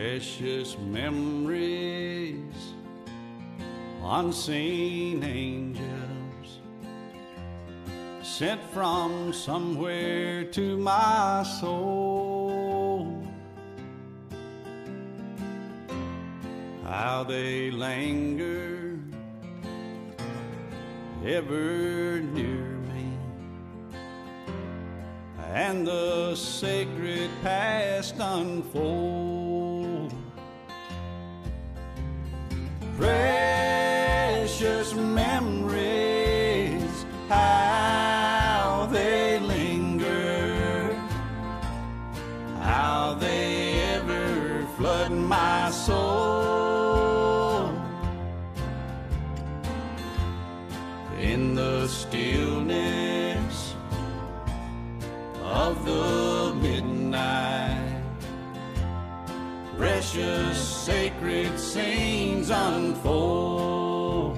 precious memories, unseen angels sent from somewhere to my soul. How they linger ever near me, and the sacred past unfold. Precious memories, how they linger, how they ever flood my soul. In the stillness of the midnight, precious sacred scenes unfold.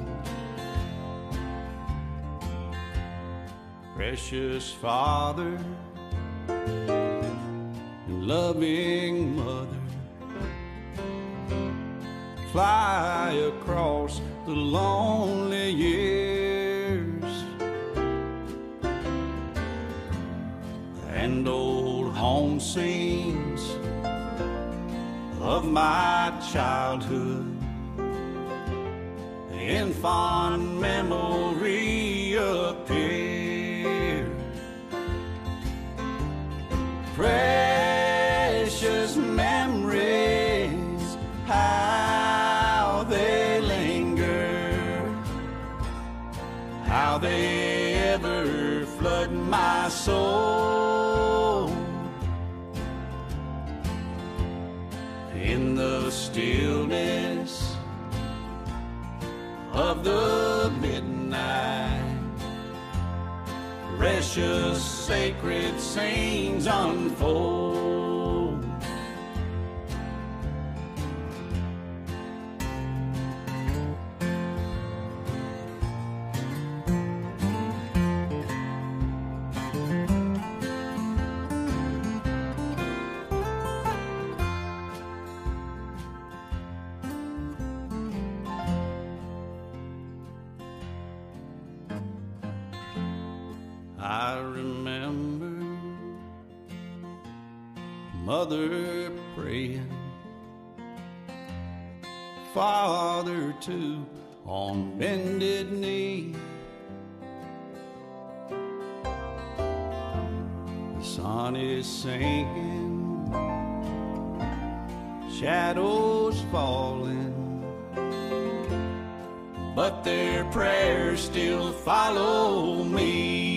Precious Father and loving Mother, fly across the lonely years, and old home scenes of my childhood in fond memory appear. Precious memories, how they linger, how they ever flood my soul. In the stillness of the midnight, precious sacred scenes unfold. I remember Mother praying, Father too on bended knee. The sun is sinking, shadows falling, but their prayers still follow me.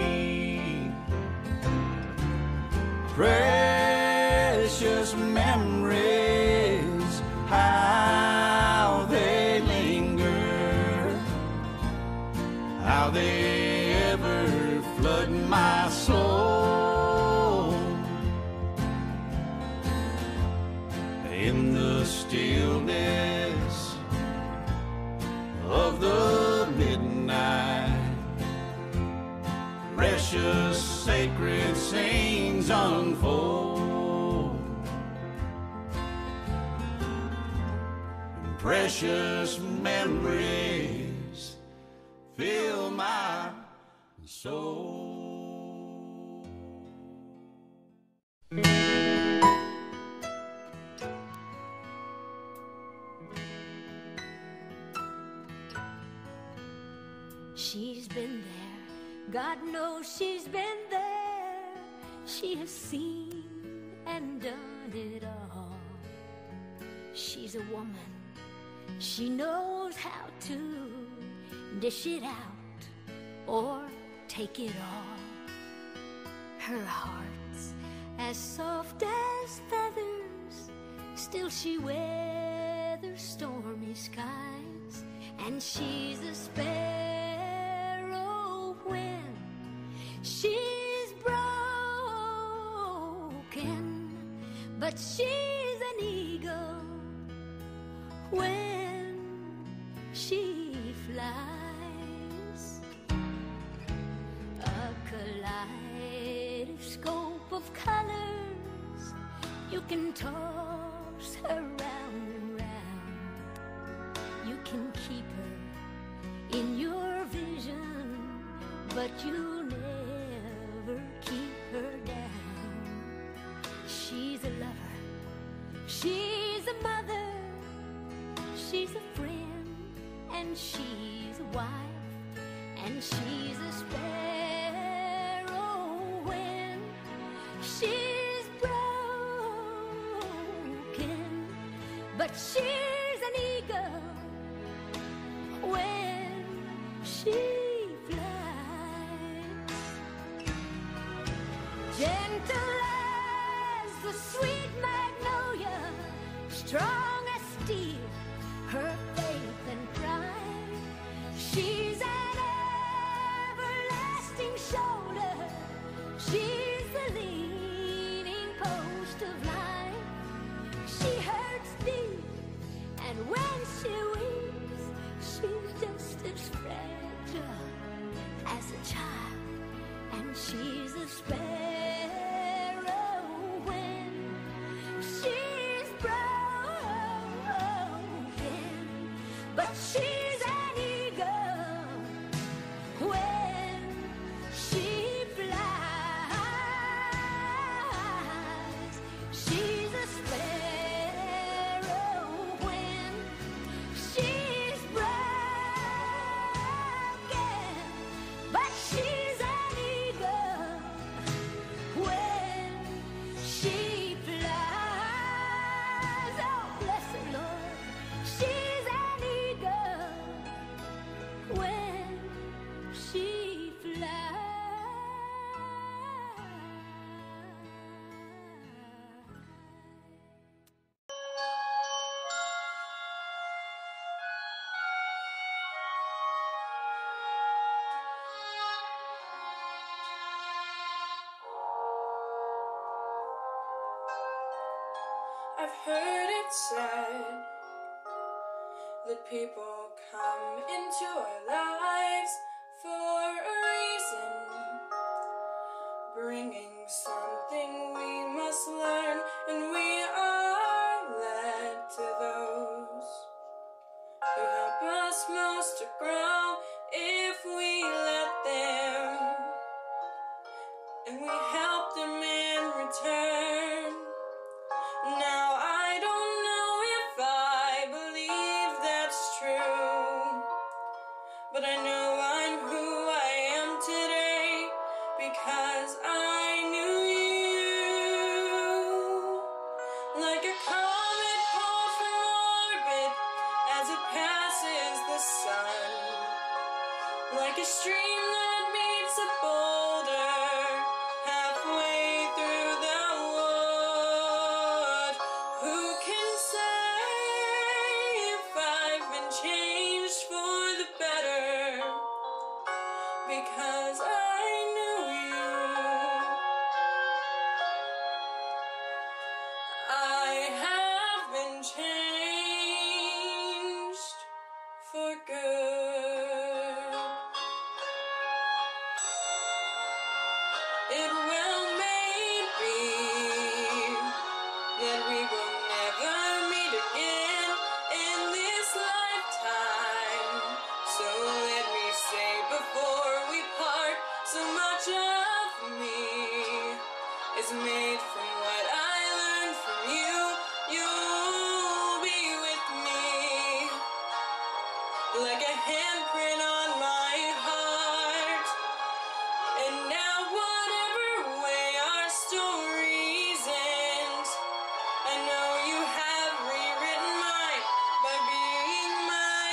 Precious memories, how they linger, how they ever flood my soul. In the stillness of the midnight, precious sacred scenes unfold. Precious memories fill my soul. She's been there, God knows she's been there. She has seen and done it all. She's a woman, she knows how to dish it out or take it all. Her heart's as soft as feathers, still she weathers stormy skies. And she's a sparrow when she's broken, but she's an eagle when she flies. A kaleidoscope of colors you can toss her round and round. You can keep her in your vision, but you'll never keep her down. She's a lover, she's a mother, she's a friend, and she's a wife, and she's a sparrow when she's broken, but she's an eagle when she flies. Gentle as the sweet magnolia, strong as steel, her faith and pride. She's an everlasting shoulder, she's the leaning post of life. She hurts deep, and when she weeps, she's just as fragile as a child, and she's a sparrow when she's broken, but she's an eagle when she flies. She's a sparrow when she's broken, but she's an eagle when she flies. Oh, bless the Lord. She's an eagle when she flies. I've heard it said that people come into our lives for a reason, bringing something we must learn, and we are led to those who help us most to grow if we let them, and we help them in return. Now I don't know if I believe that's true, but I know I'm who I am today because I knew you. Like a comet pulled from orbit as it passes the sun, like a stream that meets a boulder halfway through the wood. Who can say if I've been changed for the better? Because I knew you. I have been changed for good. It well may be that we will never meet again in this lifetime. So let me say before we part, so much of me is made from what I learned from you. You'll be with me like a handprint on my heart. And now whatever way our stories end, I know you have rewritten mine by being my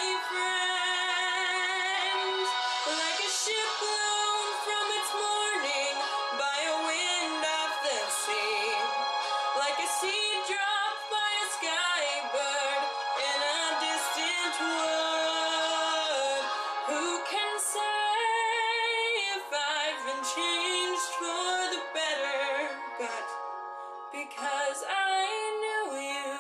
friend. Like a ship blown from its mooring by a wind off the sea, like a seed dropped by a skybird in a distant wood. Who can say if I've been changed for the better? But because I knew you,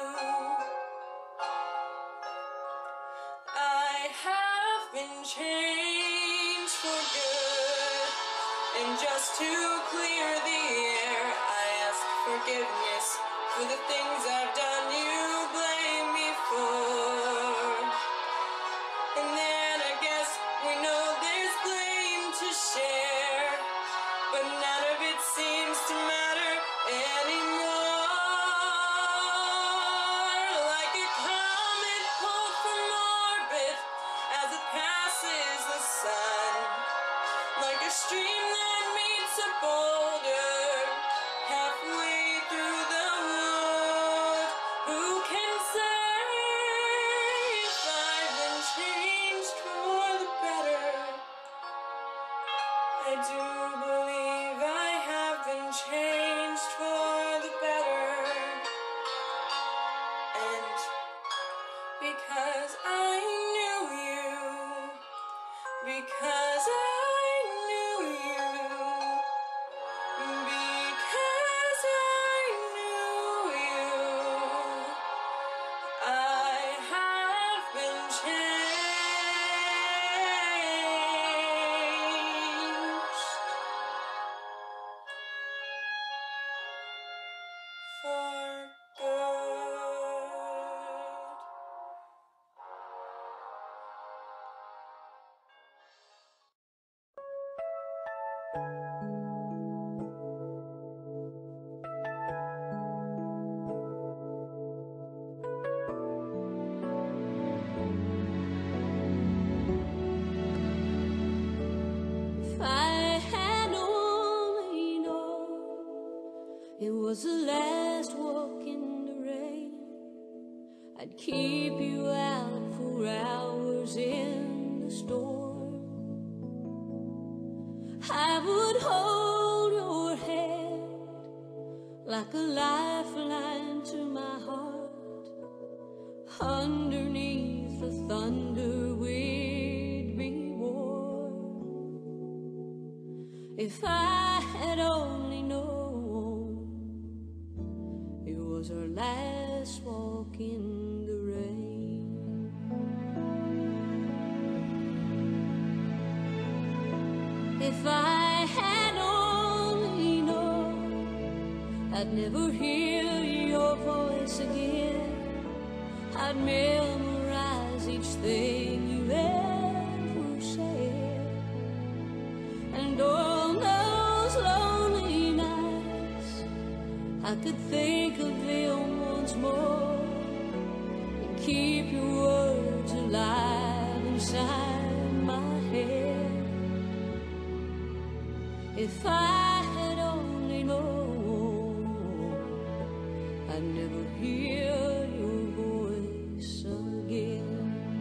I have been changed for good. And just to clear the air, I ask forgiveness for the things I've done you blame me for. And then I guess we know there's blame to share, but none of it seems to matter anymore. Like a comet pulled from orbit as it passes the sun, like a stream that meets a boulder halfway through the wood. Who can say if I've been changed for the better? I do believe I have been changed for the better. And because I knew you, because I knew you, because I knew you, I have been changed for good. If I had only known it was the last walk in the rain, I'd keep you out for hours in the storm. I would hold your hand like a lifeline to my heart. Underneath the thunder we'd be warm. If I had only known it was our last walk in the rain. If I had only known I'd never hear your voice again, I'd memorize each thing you ever said. And on those lonely nights, I could think of them once more and keep your words alive inside my head. If I had only known I'd never hear your voice again.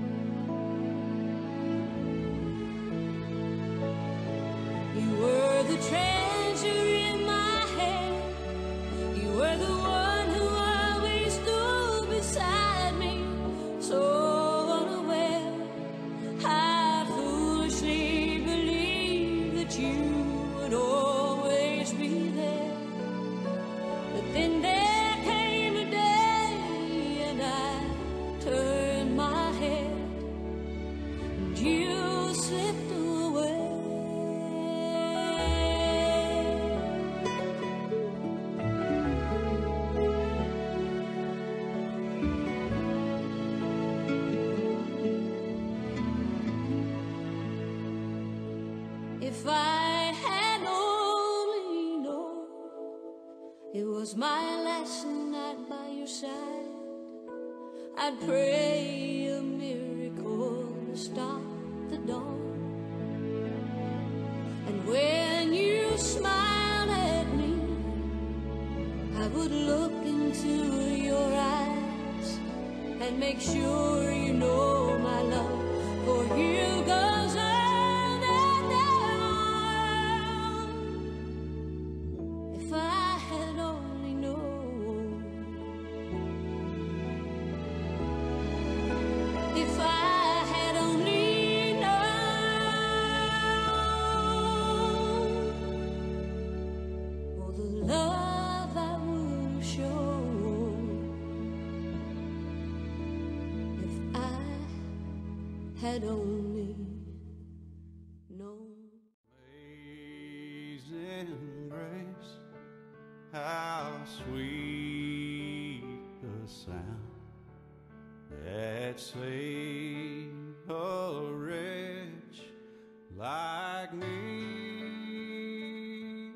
You were the treasure in my hand. You were the one who always stood beside me. So unaware, I foolishly believed that you would always be there. But then there came a day and I turned my head and you slipped away. If I had only known it was my last night by your side, I'd pray a miracle to stop the dawn. And when you smiled at me, I would look into your eyes and make sure you know my love for you goes on and on. If I had only known, if I had only known, oh, the love I would have shown. If I had only known. Amazing grace, how sweet sound that saved a wretch like me.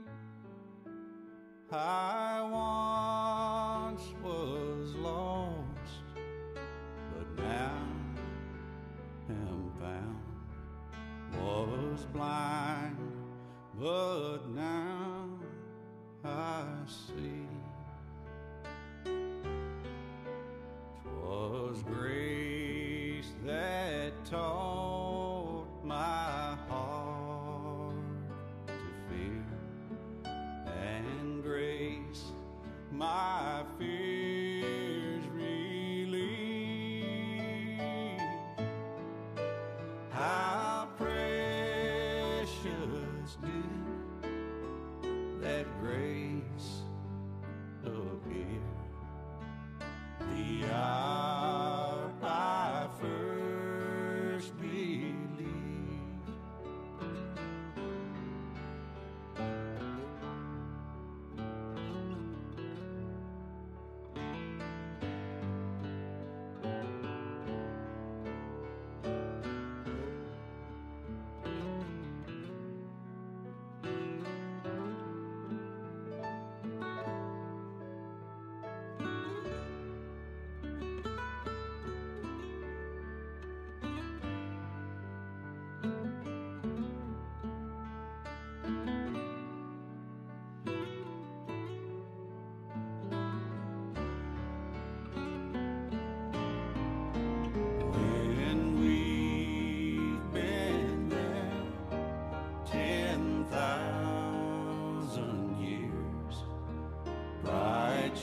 I once was lost, but now am found. Was blind, but now I see. 'Twas grace that taught my heart to fear, and grace my fears relieved. How precious did that grace appear the hour I first believed. When we've been there 10,000 years, bright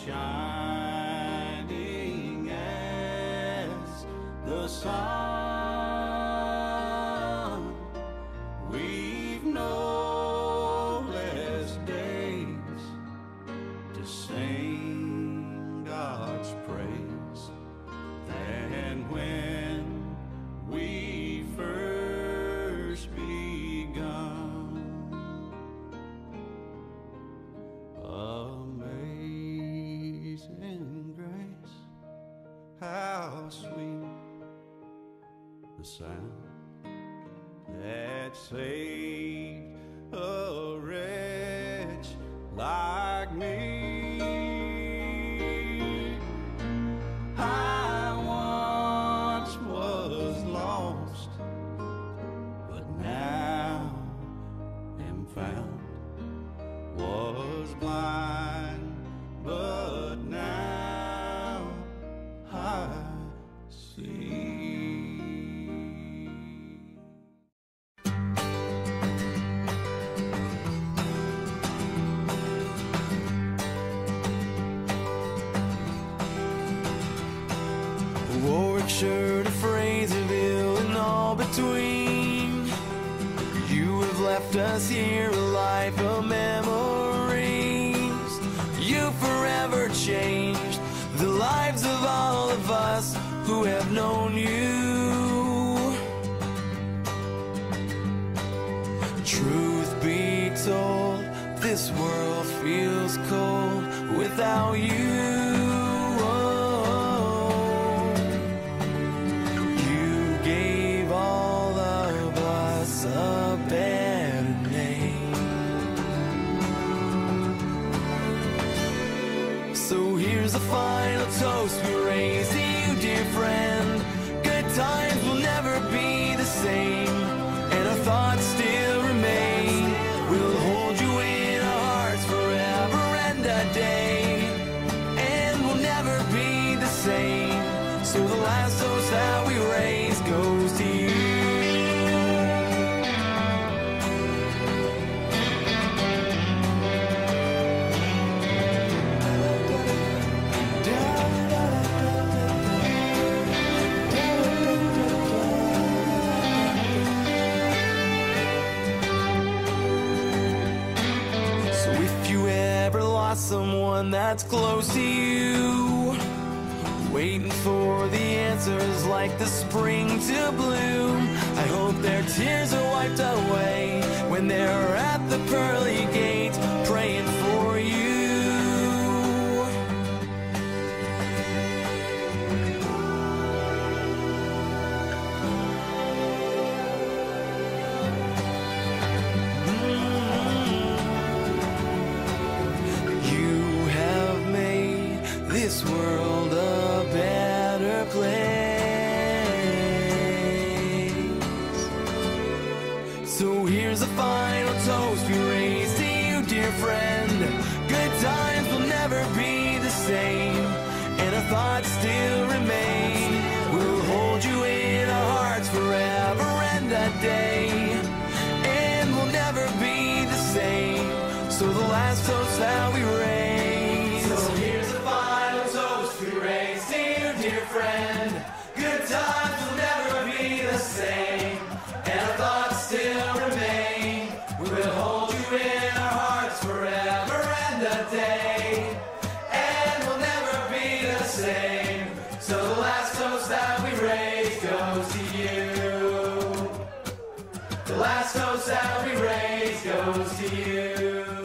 shining as the sun, we've no less days to sing God's praise than when we first begun. Amazing grace, how sweet the sound that saved a wretch like me. I once was lost, but now am found. Was blind, but now I see. Warwickshire to Fraserville and all between, you have left us here a life of memories. You forever changed the lives of all of us who have known you. Truth be told, this world feels cold without you. A better name. So here's a final toast we raise to you, dear friend. Good times will never be the same, and our thoughts still remain. We'll hold you in our hearts forever and a day, and we'll never be the same. So the last toast that we raise goes to you. Someone that's close to you, waiting for the answers like the spring to bloom. I hope their tears are wiped away when they're at the pearly gates praying for you. here's a final toast we raise to you, dear friend. Good times will never be the same, and our thoughts still remain. We'll hold you in our hearts forever and a day, and we'll never be the same. So the last toast that we raise. So here's a final toast we raise to you, dear friend. Good times will never be the same, and our thoughts still remain. We will hold you in our hearts forever and a day, and we'll never be the same. So the last toast that we raise goes to you. The last toast that we raise goes to you.